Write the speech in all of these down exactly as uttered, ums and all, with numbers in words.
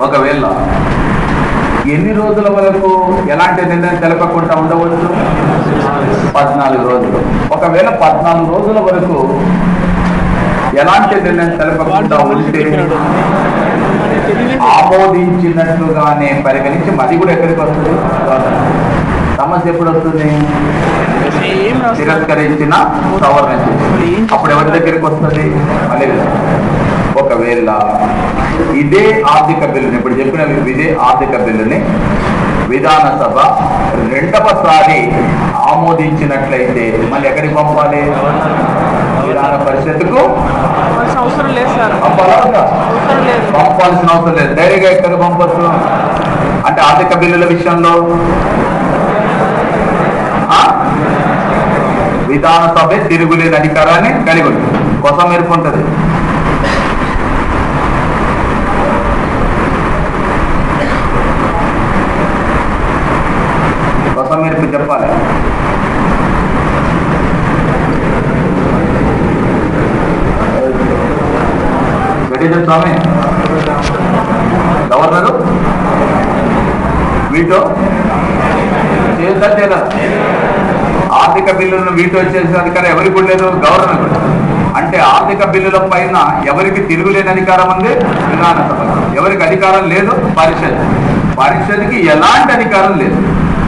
ఒకవేళ ఎన్ని రోజుల వరకు ఎలాంటి నిర్ణయం తెలపకుండా ఉండవచ్చు? పద్నాలుగు రోజులు. ఒకవేళ పద్నాలుగు రోజుల వరకు ఎలాంటి నిర్ణయం తెలపకుండా ఉంటే ఆమోదించినట్లుగానే పరిగణించి అది కూడా ఎక్కడికి వస్తుంది? సమస్య ఎప్పుడు వస్తుంది? తిరస్కరించిన సవరణ చేసి అప్పుడు ఎవరి దగ్గరికి వస్తుంది? మళ్ళీ ఒకవేళ ఇదే ఆర్థిక బిల్లుని, ఇప్పుడు చెప్పిన ఇదే ఆర్థిక బిల్లుని విధానసభ రెండవసారి ఆమోదించినట్లయితే మళ్ళీ ఎక్కడికి పంపాలి? విధాన పరిషత్తుకు అవసరం లేదు సార్. పంపాల్సిన అవసరం లేదు. డైరెక్ట్గా ఎక్కడికి పంపచ్చు? అంటే ఆర్థిక బిల్లుల విషయంలో విధానసభ తిరుగులేని అధికారాన్ని కలిగి ఉంటుంది. కొత్త మెరుపు ఉంటుంది. కొత్త మెరుపు చెప్పాలి. స్వామి గవర్నరు వీటో చేస్తా చేయదా? ఆర్థిక బిల్లులను వీటో చేసే అధికారం ఎవరికి కూడా లేదు, గవర్నర్. అంటే ఆర్థిక బిల్లుల పైన ఎవరికి తిరుగులేని అధికారం ఉంది? విధానసభ. ఎవరికి అధికారం లేదు? పరిషత్. పరిషత్కి ఎలాంటి అధికారం లేదు.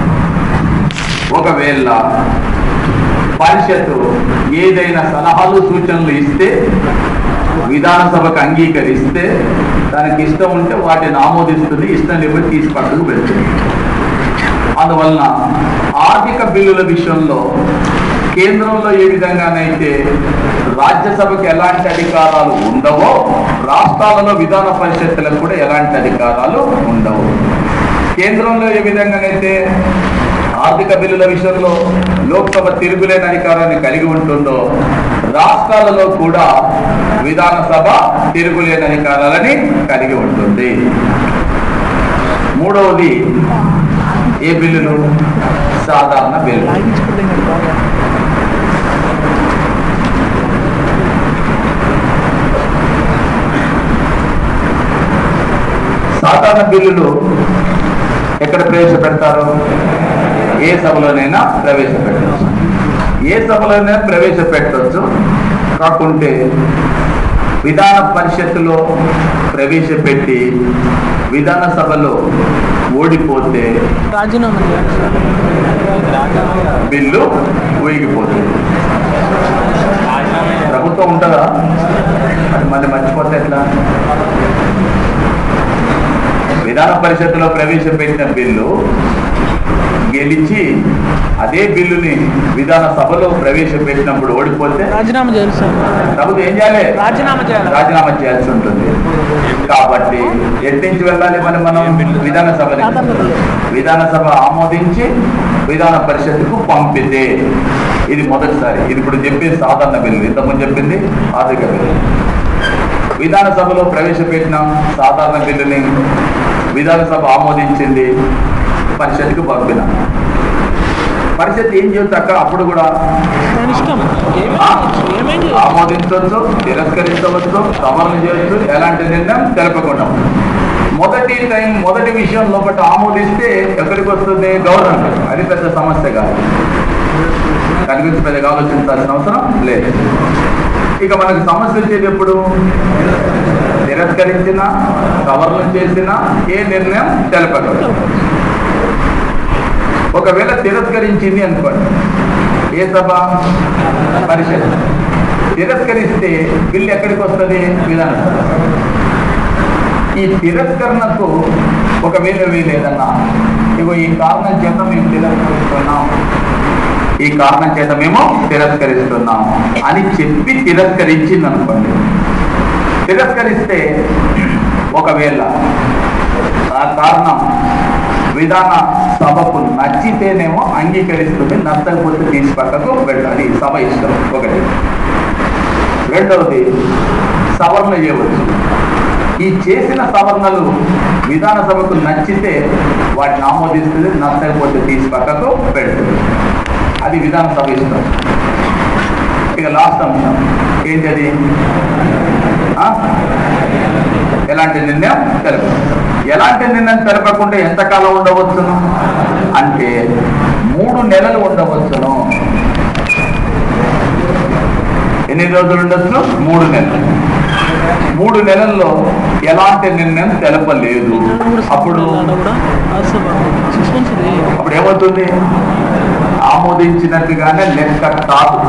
ఒకవేళ పరిషత్తు ఏదైనా సలహాలు సూచనలు ఇస్తే విధానసభకు అంగీకరిస్తే దానికి ఇష్టం ఉంటే వాటిని ఆమోదిస్తుంది, ఇష్టం లేకపోతే తీసి పక్కకు పెడుతుంది. అందువలన ఆర్థిక బిల్లుల విషయంలో కేంద్రంలో ఏ విధంగానైతే రాజ్యసభకు ఎలాంటి అధికారాలు ఉండవో రాష్ట్రాలలో విధాన పరిషత్తులకు కూడా ఎలాంటి అధికారాలు ఉండవు. కేంద్రంలో ఏ విధంగానైతే ఆర్థిక బిల్లుల విషయంలో లోక్సభ తిరుగులేని అధికారాన్ని కలిగి ఉంటుందో రాష్ట్రాలలో కూడా విధానసభ తిరుగులేని అధికారాలని కలిగి ఉంటుంది. మూడవది ఏ బిల్లులు? సాధారణ బిల్లు. సాధారణ బిల్లులు ఎక్కడ ప్రవేశపెడతారు? ఏ సభలోనైనా ప్రవేశపెట్టవచ్చు. ఏ సభలోనైనా ప్రవేశపెట్టవచ్చు. కాకుంటే విధాన పరిషత్తులో ప్రవేశపెట్టి విధానసభలో ఓడిపోతే రాజీనామా బిల్లు ఊగిపోతుంది. ప్రభుత్వం ఉంటుందా? అది మళ్ళీ మర్చిపోతే ఎట్లా? విధాన పరిషత్తులో ప్రవేశపెట్టిన బిల్లు గెలిచి అదే బిల్లుని విధాన సభలో ప్రవేశపెట్టినప్పుడు ఓడిపోతే రాజీనామా చేయాలి సార్. ప్రభుత్వం ఏం చేయాలి? రాజీనామా చేయాలి. రాజీనామా చేయాల్సి ఉంటుంది. కాబట్టి ఎట్టించి వెళ్ళాలి మనం మనం విధానసభని? విధానసభ ఆమోదించి విధాన పరిషత్తుకు పంపితే ఇది మొదటిసారి. ఇది ఇప్పుడు చెప్పింది సాధారణ బిల్లు, ఇంతకుముందు చెప్పింది ఆర్థిక బిల్లు. విధానసభలో ప్రవేశపెట్టిన సాధారణ బిల్లుని విధానసభ ఆమోదించింది, పరిషత్కు పంపిన. పరిషత్ ఏం చేయొచ్చు అక్కడ? అప్పుడు కూడా ఆమోదించవచ్చు, తిరస్కరించవచ్చు, సవరణ చేయొచ్చు, ఎలాంటి నిర్ణయం తెలపకుండా. మొదటి టైం మొదటి విషయం లోపల ఆమోదిస్తే ఎక్కడికి వస్తుంది? గవర్నర్. అది పెద్ద సమస్య కాదు, దాని గురించి పెద్దగా ఆలోచించాల్సిన అవసరం లేదు. ఇక మనకు సమస్య వచ్చేది ఎప్పుడు? తిరస్కరించిన, సవరణ చేసిన, ఏ నిర్ణయం తెలపగలదు. ఒకవేళ తిరస్కరించింది అనుకోండి, ఏ సభ? పరిషత్. తిరస్కరిస్తే బిల్లు ఎక్కడికి వస్తుంది? విధానసభ. ఈ తిరస్కరణకు ఒకవేళ వీలేదన్నా, ఇగో ఈ కారణం చేత మేము తిరస్కరిస్తున్నాం, ఈ కారణం చేత మేము తిరస్కరిస్తున్నాం అని చెప్పి తిరస్కరించింది అనుకోండి. తిరస్కరిస్తే ఒకవేళ ఆ కారణం విధాన సభకు నచ్చితేనేమో అంగీకరిస్తుంది, నచ్చకపోతే తీసి పక్కకు వెళ్ళాలి. సభ ఇష్టం ఒకటి. రెండవది సవరణ చేయవచ్చు. ఈ చేసిన సవరణలు విధానసభకు నచ్చితే వాటిని ఆమోదిస్తుంది, నచ్చకపోతే తీసి పక్కకు పెడుతుంది. అది విధానసభ ఇష్టం. ఇక లాస్ట్ అంశం ఏంటది? ఎలాంటి నిర్ణయం తెలుపు. ఎలాంటి నిర్ణయం తెలపకుండా ఎంతకాలం ఉండవచ్చును అంటే మూడు నెలలు ఉండవచ్చును. ఎన్ని రోజులు ఉండొచ్చును? మూడు నెలలు. మూడు నెలల్లో ఎలాంటి నిర్ణయం తెలపలేదు. అప్పుడు అప్పుడు ఏమవుతుంది? ఆమోదించినట్టుగానే లెక్క కాదు,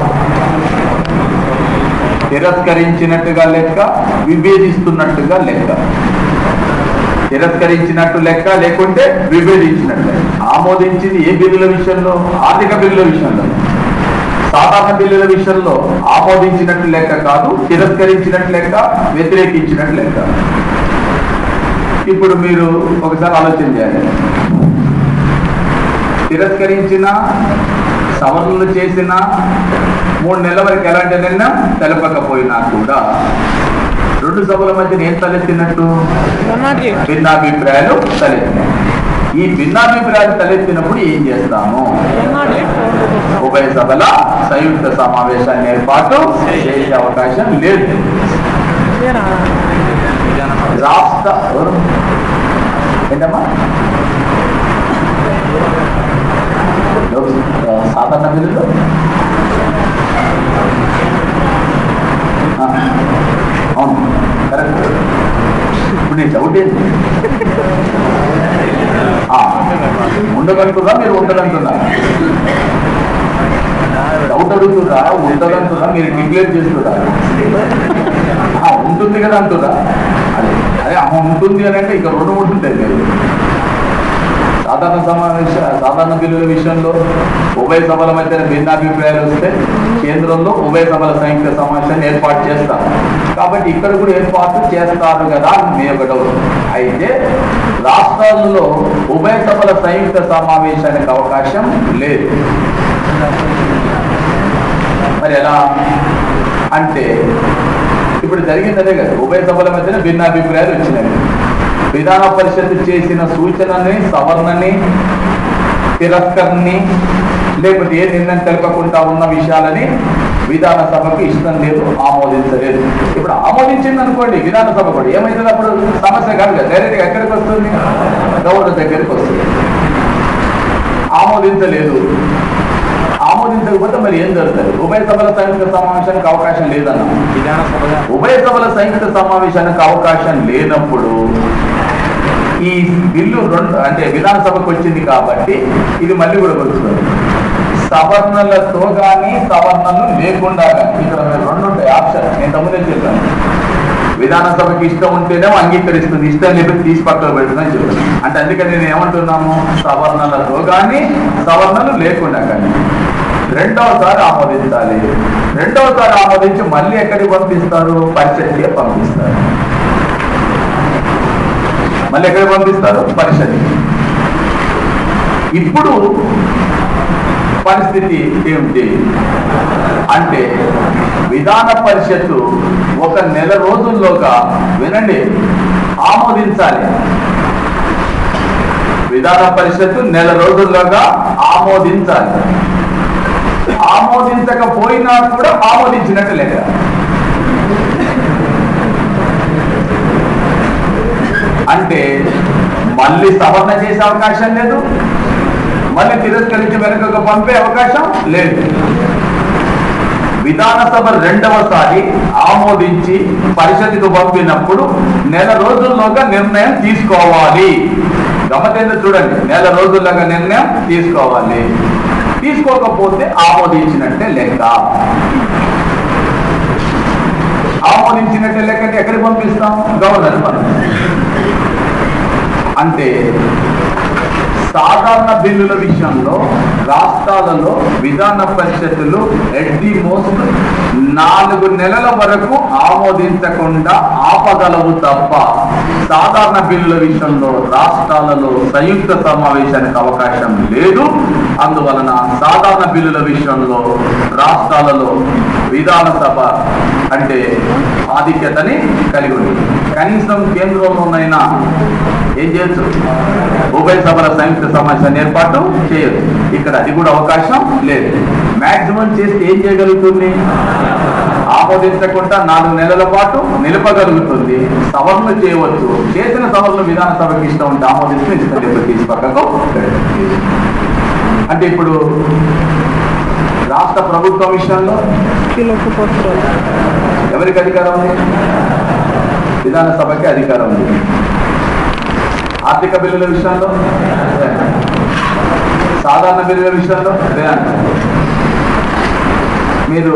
తిరస్కరించినట్టుగా లెక్క, విభేదిస్తున్నట్టుగా లెక్క. తిరస్కరించినట్టు లెక్క, లేకుంటే విభేదించినట్టు. ఆమోదించింది ఏ బిల్లుల విషయంలో? ఆర్థిక బిల్లుల విషయంలో. సాధారణ బిల్లుల విషయంలో ఆమోదించినట్టు లెక్క కాదు, తిరస్కరించినట్టు లెక్క, వ్యతిరేకించినట్టు లెక్క. ఇప్పుడు మీరు ఒకసారి ఆలోచన చేయాలి. తిరస్కరించిన, సవరణలు చేసిన మూడు నెలల వరకు ఎలాంటి నిర్ణయం తెలపకపోయినా కూడా రెండు సభల మధ్య ఏం తలెత్తినట్టు? భిన్నాభిప్రాయాలు తలెత్తినాయి. ఈ భిన్నాభిప్రాయాలు తలెత్తినప్పుడు ఏం చేస్తాము? ఉభయ సభల సంయుక్త సమావేశాన్ని ఏర్పాటు చేసే అవకాశం లేదు. రాష్ట్ర ఏంటమ్మా సాధారణ బిల్లులు అవును కరెక్ట్. ఇప్పుడు నేను డౌట్ ఏంటి? ఉండగలుగుతుందా మీరు ఉండదంటున్నా? డౌట్ అడుగుతురా? ఉండదంటున్నా మీరు డిక్లేర్ చేస్తురా? ఉంటుంది కదా అంటురా? అదే అదే అమ్మ ఉంటుంది అని అంటే ఇక రెండు ఉంటుంటాయి. మీరు సాధారణ సమావేశ సాధారణ బిల్లుల విషయంలో ఉభయ సభల మధ్య భిన్నాభిప్రాయాలు వస్తే కేంద్రంలో ఉభయ సభల సంయుక్త సమావేశాన్ని ఏర్పాటు చేస్తారు. కాబట్టి ఇక్కడ కూడా ఏర్పాటు చేస్తారు కదా అని మీ యొక్క డౌట్. అయితే రాష్ట్రాలలో ఉభయ సభల సంయుక్త సమావేశానికి అవకాశం లేదు. మరి ఎలా అంటే ఇప్పుడు జరిగింది అదే కదా, ఉభయ సభల మధ్యన భిన్నాభిప్రాయాలు వచ్చినాయి. విధాన పరిషత్ చేసిన సూచనని, సవరణని, తిరస్కరణని, లేకపోతే ఏ నిర్ణయం తెలపకుండా ఉన్న విషయాలని విధాన సభకు ఇష్టం లేదు, ఆమోదించలేదు. ఇప్పుడు ఆమోదించింది అనుకోండి విధాన సభ కూడా ఏమైతుంది? అప్పుడు సమస్య కాదు కదా, డైరెక్ట్గా ఎక్కడికి వస్తుంది? గవర్నర్ దగ్గరికి వస్తుంది. ఆమోదించలేదు. ఆమోదించకపోతే మరి ఏం జరుగుతుంది? ఉభయ సభల సంయుక్త సమావేశానికి అవకాశం లేదన్నా. ఉభయ సభల సంయుక్త సమావేశానికి అవకాశం లేనప్పుడు ఈ బిల్లు రెండు అంటే విధాన సభకు వచ్చింది కాబట్టి ఇది మళ్ళీ కూడా వస్తుంది. సవరణలతో కానీ సవరణలు లేకుండా కానీ ఇక్కడ రెండు ఉంటాయి ఆప్షన్. నేను తమ్ముదే చెప్పాను. విధాన సభకి ఇష్టం ఉంటేనే అంగీకరిస్తుంది, ఇష్టం లేకపోతే తీసి పక్కన పెడుతుందని చెప్తాను. అంటే అందుకని నేను ఏమంటున్నాము? సవరణలతో కానీ సవరణలు లేకుండా కానీ రెండవసారి ఆమోదించాలి. రెండవసారి ఆమోదించి మళ్ళీ ఎక్కడికి పంపిస్తారు? పరిషత్కే పంపిస్తారు. మళ్ళీ ఎక్కడికి పంపిస్తారు? పరిషత్. ఇప్పుడు పరిస్థితి ఏమిటి అంటే విధాన పరిషత్తు ఒక నెల రోజుల్లోగా వినండి ఆమోదించాలి. విధాన పరిషత్తు నెల రోజుల్లోగా ఆమోదించాలి. ఆమోదించకపోయినా కూడా ఆమోదించినట్టు లెక్క. అంటే మళ్ళీ సవరణ చేసే అవకాశం లేదు, మళ్ళీ తిరస్కరించి వెనుకకు పంపే అవకాశం లేదు. విధాన సభ రెండవసారి ఆమోదించి పరిషత్తుకు పంపినప్పుడు నెల రోజుల్లోగా నిర్ణయం తీసుకోవాలి. గమనించ చూడండి, నెల రోజుల్లోగా నిర్ణయం తీసుకోవాలి. తీసుకోకపోతే ఆమోదించినట్టే లెక్క. ఆమోదించినట్టే లెక్క అంటే ఎక్కడికి పంపిస్తాం? గవర్నర్ పంపిస్తాం. అంటే సాధారణ బిల్లుల విషయంలో రాష్ట్రాలలో విధాన పరిషత్తులు ఎట్ ది మోస్ట్ నాలుగు నెలల వరకు ఆమోదించకుండా ఆపగలవు తప్ప సాధారణ బిల్లుల విషయంలో రాష్ట్రాలలో సంయుక్త సమావేశానికి అవకాశం లేదు. అందువలన సాధారణ బిల్లుల విషయంలో రాష్ట్రాలలో విధాన సభ అంటే ఆధిక్యతని కలిగి ఉంది. కనీసం కేంద్రంలోనైనా ఏం చేయొచ్చు? ఉభయ సభల సంయుక్త సమావేశాన్ని ఏర్పాటు చేయొచ్చు. ఇక్కడ అది కూడా అవకాశం లేదు. మాక్సిమం చేస్తే ఏం చేయగలుగుతుంది? ఆమోదించకుండా నాలుగు నెలల పాటు నిలపగలుగుతుంది, సవరణ చేయవచ్చు. చేసిన సవరణ విధానసభకి ఇష్టం ఉంటే ఆమోదిస్తే ఇష్టం లేకపోతే తీసి పక్కకు పెడతారు. అంటే ఇప్పుడు రాష్ట్ర ప్రభుత్వం విషయంలో ఎవరికి అధికారం ఉంది? విధానసభకి అధికారం ఉంది. ఆర్థిక బిల్లుల విషయంలో, సాధారణ బిల్లుల విషయంలో మీరు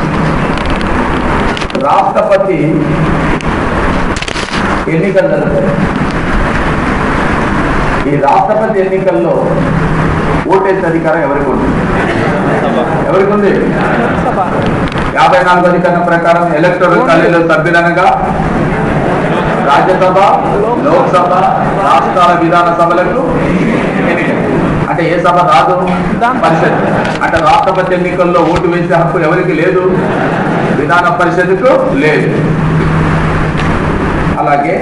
రాష్ట్రపతి ఎన్నికలు జరుగుతాయి. ఈ రాష్ట్రపతి ఎన్నికల్లో ఓటేసే అధికారం ఎవరికి ఉంది? ఎవరికి ఉంది? యాభై నాలుగు అధికారం ప్రకారం ఎలక్టోరల్ కాలేజీలో సభ్యులనగా రాజ్యసభ, లోక్సభ, రాష్ట్రాల విధానసభలకు ఎన్నిక. అంటే ఏ సభ రాదు? పరిషత్. అంటే రాష్ట్రపతి ఎన్నికల్లో ఓటు వేసే హక్కు ఎవరికి లేదు? విధాన పరిషత్కు లేదు. అలాగే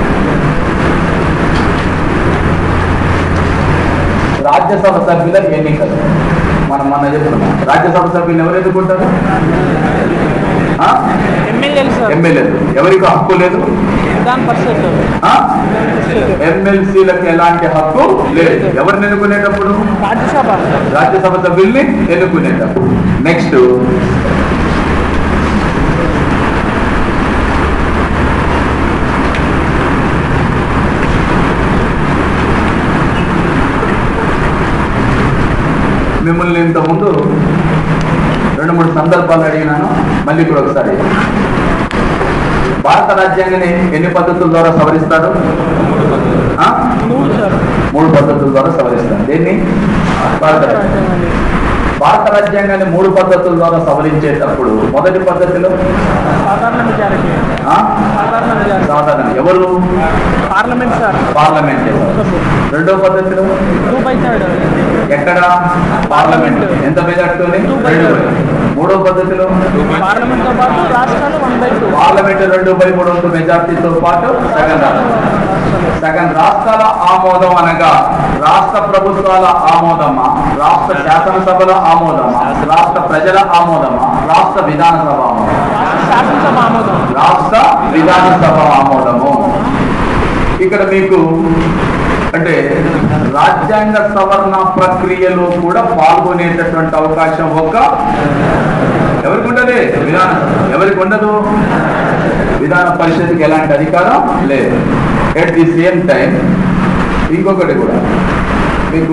రాజ్యసభ సభ్యుల ఎన్నికలు మనం మన చెప్తున్నాం. రాజ్యసభ సభ్యులు ఎవరు ఎన్నుకుంటారు? ఎమ్మెల్యేలు. ఎవరికి హక్కు లేదు? ఎమ్మెల్సీలకు ఎలాంటి హక్కు లేదు. ఎవరిని ఎన్నుకునేటప్పుడు? రాజ్యసభ సభ్యుల్ని ఎన్నుకునేటప్పుడు. నెక్స్ట్ మిమ్మల్ని ఇంతకుముందు రెండు మూడు సందర్భాలు అడిగినాను, మళ్ళీ ఇప్పుడు ఒకసారి. భారత రాజ్యాంగాన్ని ఎన్ని పద్ధతుల ద్వారా సవరిస్తారు? మూడు పద్ధతుల ద్వారా సవరిస్తారు. దేన్ని? భారత రాజ్యాంగాన్ని. భారత రాజ్యాంగాన్ని మూడు పద్ధతుల ద్వారా సవరించేటప్పుడు మొదటి పద్ధతిలో సాధారణ ఎవరు? Parliament sir. పార్లమెంట్. రెండో పద్ధతిలో ఎక్కడ? పార్లమెంట్. ఎంత మెజార్టీతోని? మూడో పద్ధతిలో పార్లమెంట్ రెండు బై మూడు వంతు మెజార్టీతో పాటు సగం సగం రాష్ట్రాల ఆమోదం అనగా రాష్ట్ర ప్రభుత్వాల ఆమోదమా, రాష్ట్ర శాసనసభల ఆమోదమా, రాష్ట్ర ప్రజల ఆమోదమా, రాష్ట్ర విధానసభ ఆమోదం? రాష్ట్ర విధానసభ ఆమోదము. ఇక్కడ మీకు అంటే రాజ్యాంగ సవరణ ప్రక్రియలో కూడా పాల్గొనేటటువంటి అవకాశం ఒక ఎవరికి ఉండదు? విధాన ఎవరికి ఉండదు? విధాన పరిషత్కి ఎలాంటి అధికారం లేదు. ఎట్ ది సేమ్ టైం ఇంకొకటి కూడా మీకు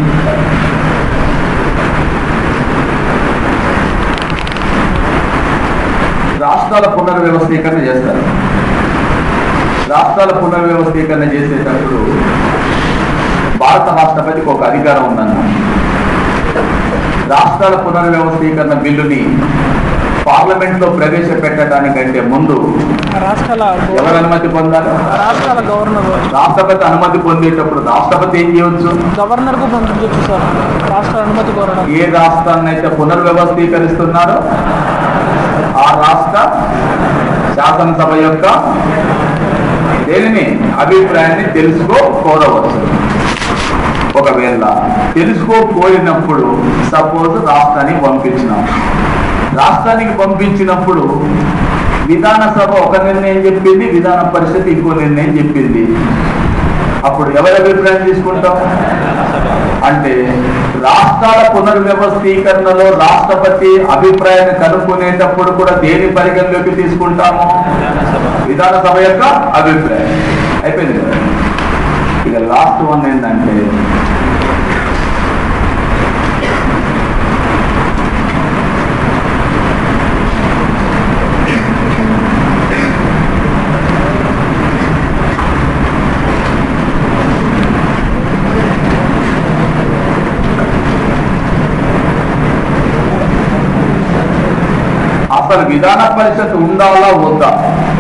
రాష్ట్రాల పునర్వ్యవస్థీకరణ చేస్తారు. రాష్ట్రాల పునర్వ్యవస్థీకరణ చేసేటప్పుడు భారత రాష్ట్రపతికి ఒక అధికారం ఉందన్న. రాష్ట్రాల పునర్వ్యవస్థీకరణ బిల్లుని పార్లమెంట్ లో ప్రవేశపెట్టడానికంటే ముందు ఎవరు అనుమతి పొందాలి? రాష్ట్రాల గవర్నర్. రాష్ట్రపతి అనుమతి పొందేటప్పుడు రాష్ట్రపతి ఏం చేయవచ్చు? గవర్నర్ కు పంపించవచ్చు సార్. రాష్ట్ర అనుమతి కోరడం. ఏ రాష్ట్రాన్ని అయితే పునర్వ్యవస్థీకరిస్తున్నారో ఆ రాష్ట్ర శాసనసభ యొక్క దేనిని అభిప్రాయాన్ని తెలుసుకో కోరవచ్చు. ఒకవేళ తెలుసుకో కోరినప్పుడు సపోజ్ రాష్ట్రానికి పంపించినాం. రాష్ట్రానికి పంపించినప్పుడు విధానసభ ఒక నిర్ణయం చెప్పింది, విధాన పరిషత్ ఇంకో నిర్ణయం చెప్పింది. అప్పుడు ఎవరి అభిప్రాయం తీసుకుంటాం? అంటే రాష్ట్రాల పునర్వ్యవస్థీకరణలో రాష్ట్రపతి అభిప్రాయాన్ని కనుక్కునేటప్పుడు కూడా దేని పరిగణలోకి తీసుకుంటాము? విధానసభ యొక్క అభిప్రాయం. అయిపోయింది కదా. ఇక లాస్ట్ వన్ ఏంటంటే అసలు విధాన పరిషత్ ఉండాలా వద్దా?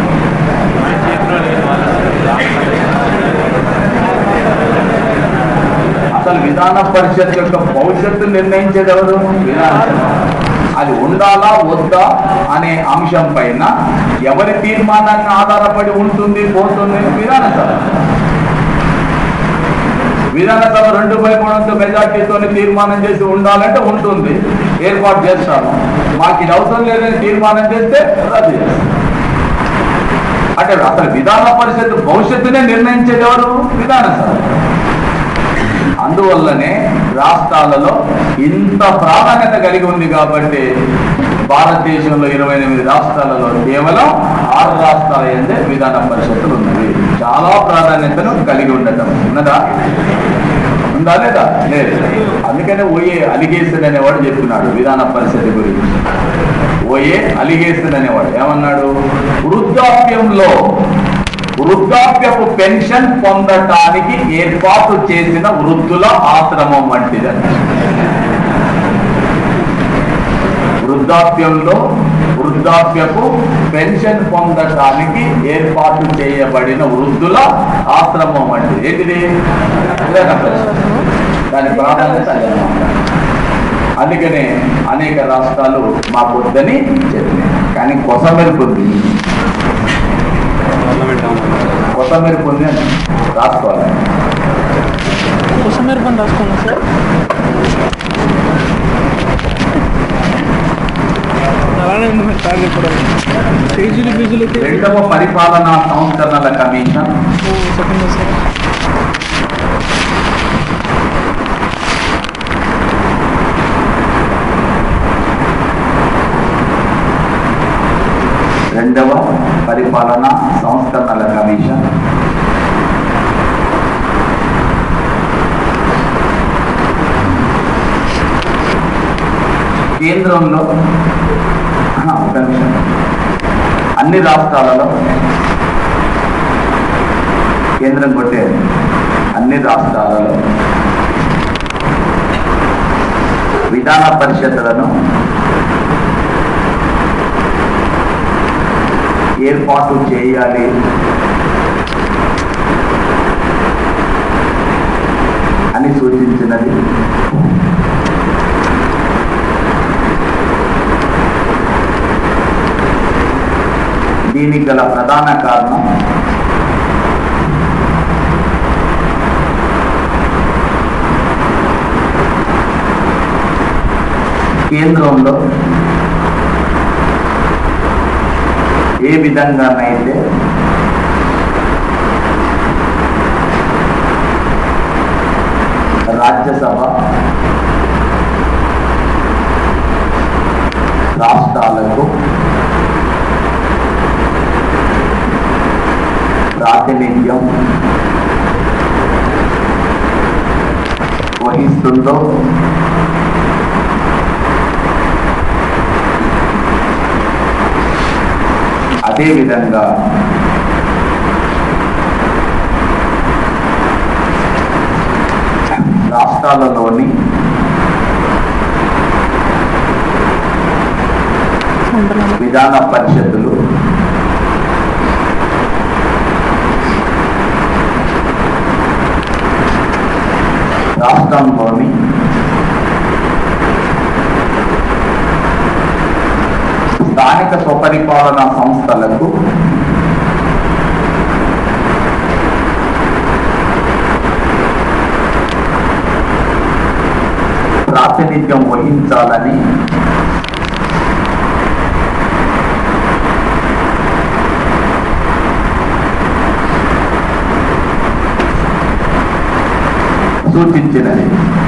అసలు విధాన పరిషత్ యొక్క భవిష్యత్తు నిర్ణయించేది ఎవరు? అది ఉండాలా వద్దా అనే అంశం పైన ఎవరి తీర్మానాన్ని ఆధారపడి ఉంటుంది పోతుంది? విధానసభ. విధానసభ రెండు బై మూడు మెజార్టీతో తీర్మానం చేసి ఉండాలంటే ఉంటుంది, ఏర్పాటు చేస్తాము. మాకు ఇది అవసరం లేదని తీర్మానం చేస్తే రద్దు చేస్తాం. అంటే అసలు విధాన పరిషత్ భవిష్యత్తునే నిర్ణయించేది ఎవరు? విధానసభ. అందువల్లనే రాష్ట్రాలలో ఇంత ప్రాధాన్యత కలిగి ఉంది. కాబట్టి భారతదేశంలో ఇరవై ఎనిమిది రాష్ట్రాలలో కేవలం ఆరు రాష్ట్రాల ఎందే విధాన పరిషత్తులు ఉన్నవి. చాలా ప్రాధాన్యతను కలిగి ఉండటం ఉన్నదా? ఉందా లేదా? లేదు. అందుకనే ఓఏ అలిగేషన్ అనేవాడు చెప్తున్నాడు విధాన పరిషత్ గురించి. ఓఏ అలిగేషన్ అనేవాడు ఏమన్నాడు? వృద్ధాప్యంలో వృద్ధాప్యపు పెన్షన్ పొందటానికి ఏర్పాటు చేసిన వృద్ధుల ఆశ్రమం వంటిదని. వృద్ధాప్యంలో వృద్ధాప్యపు పెన్షన్ పొందటానికి ఏర్పాటు చేయబడిన వృద్ధుల ఆశ్రమం వంటిది. ఏంటిది? దాని ప్రాధాన్యత అందుకనే అనేక రాష్ట్రాలు మాకు వద్దని చెప్పినాయి. కానీ కొసమెరుపు ఉంది, కొసమెరుపు ఉంది అని రాసుకోవాలి. కొసమెరుపు అని రాసుకోండి సార్. అలానే ఉంది మరి సార్ ఇప్పుడు పేజీలు పేజీలు. రెండవ పరిపాలనా సంస్కరణల కమిషన్ సెకండ్ సార్. రెండవ పరిపాలనా సంస్కరణల కమిషన్ కేంద్రంలో ఒక నిమిషం అన్ని రాష్ట్రాలలో కేంద్రం కొట్టే అన్ని రాష్ట్రాలలో విధాన పరిషత్తులను ఏర్పాటు చేయాలి అని సూచించినది. దీనికి గల ప్రధాన కారణం కేంద్రంలో ఏ విధంగానైతే రాజ్యసభ రాష్ట్రాలకు ప్రాతినిధ్యం వహిస్తుందో అదేవిధంగా రాష్ట్రాలలోని విధాన పరిషత్తులు రాష్ట్రంలోని స్థానిక స్వపరిపాలనా సంస్థలకు ప్రాతినిధ్యం వహించాలని సూచించినది.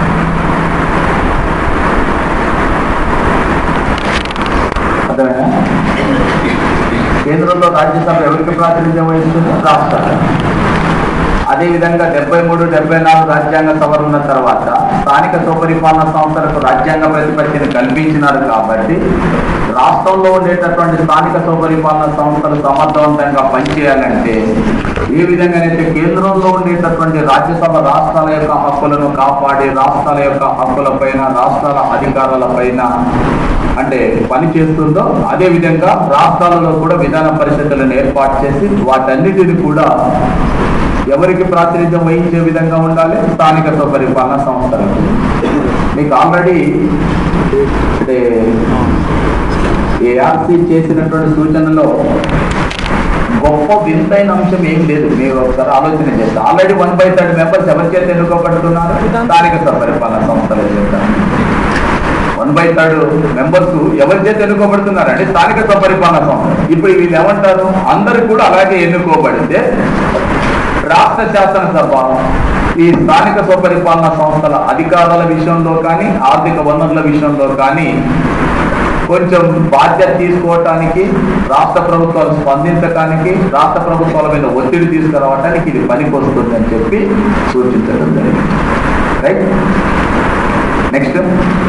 అర్థమైనా? కేంద్రంలో రాజ్యసభ ఎవరికి ప్రాతినిధ్యం వహిస్తుంది? రాష్ట్రాలు. అదేవిధంగా డెబ్బై మూడు డెబ్బై నాలుగు రాజ్యాంగ సవరణ తర్వాత స్థానిక స్వపరిపాలన సంస్థలకు రాజ్యాంగ ప్రతిపత్తిని కల్పించినారు. కాబట్టి రాష్ట్రంలో ఉండేటటువంటి స్థానిక స్వపరిపాలన సంస్థలు సమర్థవంతంగా పనిచేయాలంటే ఏ విధంగానైతే కేంద్రంలో ఉండేటటువంటి రాజ్యసభ రాష్ట్రాల యొక్క హక్కులను కాపాడి రాష్ట్రాల యొక్క హక్కులపైన రాష్ట్రాల అధికారాలపైన అంటే పని చేస్తుందో అదేవిధంగా రాష్ట్రాలలో కూడా విధాన పరిషత్తులను ఏర్పాటు చేసి వాటన్నిటిని కూడా ఎవరికి ప్రాతినిధ్యం వహించే విధంగా ఉండాలి? స్థానిక స్వపరిపాలన సంస్థలకు. మీకు ఆల్రెడీ అంటే ఏఆర్సీ చేసినటువంటి సూచనలో గొప్ప వింతైన అంశం ఏం లేదు. మీరు ఒకసారి ఆలోచన చేస్తే already one by third members ఎవరి చేత ఎన్నుకోబడుతున్నారు? స్థానిక స్వపరిపాలన సంస్థల చేత. వన్ బై థర్డ్ మెంబర్స్ ఎవరి చేత ఎన్నుకోబడుతున్నారు అంటే స్థానిక స్వపరిపాలన సంస్థ. ఇప్పుడు వీళ్ళు ఏమంటారు? అందరు కూడా అలాగే ఎన్నుకోబడితే రాష్ట్ర శాసనసభ ఈ స్థానిక స్వపరిపాలన సంస్థల అధికారాల విషయంలో కానీ ఆర్థిక వనరుల విషయంలో కానీ కొంచెం బాధ్యత తీసుకోవటానికి, రాష్ట్ర ప్రభుత్వాలు స్పందించడానికి, రాష్ట్ర ప్రభుత్వాల మీద ఒత్తిడి తీసుకురావడానికి ఇది పనికొస్తుంది అని చెప్పి సూచించడం జరిగింది. రైట్, నెక్స్ట్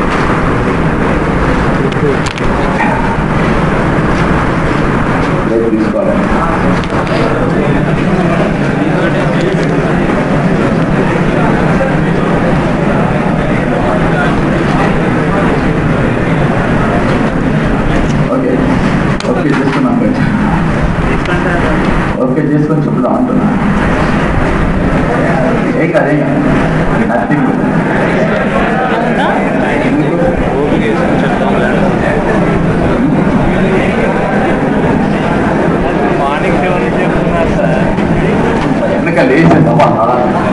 రైట్ తీసుకోవాలి. ఓకే ఓకే చేసుకున్నాం, ఓకే చేసుకొని చెప్తాం అంటున్నా. ఏ కాదే నథింగ్. మార్నింగ్ సెవెన్ చెప్తున్నారు సార్. వెనక లేచి